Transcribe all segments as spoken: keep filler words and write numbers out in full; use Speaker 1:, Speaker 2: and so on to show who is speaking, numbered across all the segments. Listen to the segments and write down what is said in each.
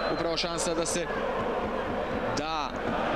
Speaker 1: upravo šansa da se da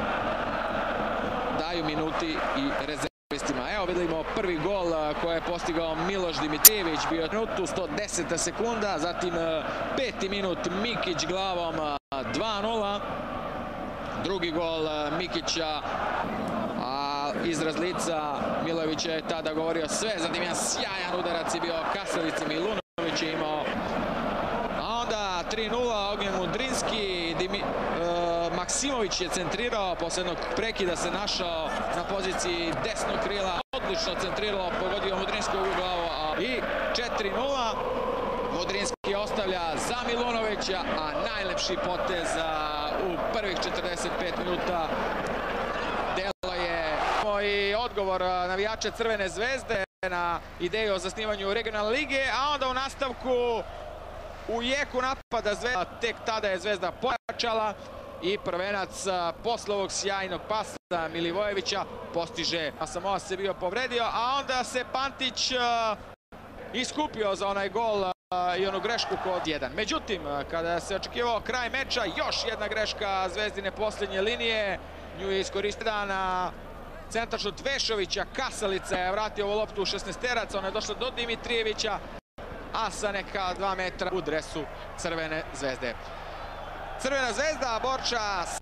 Speaker 1: daju minuti i rezervistima. Evo vidimo prvi gol koji je postigao Miloš Dimitrijević, bio minutu sto deseta sekunda, zatim peti minut Mikić glavom dva nula. Drugi gol Mikića, a izraz lica Milojevića je tada govorio sve, zatim jedan sjajan udarac je bio Kasalici, Milunović je imao. A onda tri nula, Ognjen Mudrinski, Dimi, e, Maksimović je centrirao, posle jednog prekida se našao na poziciji desnog krila, odlično centrirao, pogodio Mudrinskog u glavu. A, i četiri nula, Mudrinski ostavlja za Milunovića, a najlepši potez u prvih četrdeset pet minuta. Delo je i odgovor navijača Crvene zvezde na ideju o zasnivanju regionalne lige, a onda u nastavku u jeku napada Zvezda, tek tada je Zvezda pojačala i prvenac posle ovog sjajnog pasa Milivojevića postiže. Samoa se bio povredio, a onda se Pantić iskupio za onaj gol i onu grešku kod jedan. Međutim, kada se očekivao kraj meča, još jedna greška Zvezdine posljednje linije. Nju je iskoristila na centaršut Vešovića. Kasalica je vratio ovu loptu u šesnaesterac, ona je došla do Dimitrijevića, a sa neka dva metra u dresu Crvene zvezde. Crvena zvezda, Borča